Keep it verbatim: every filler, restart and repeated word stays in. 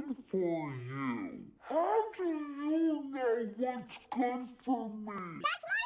good for you. How do you know what's good for me? That's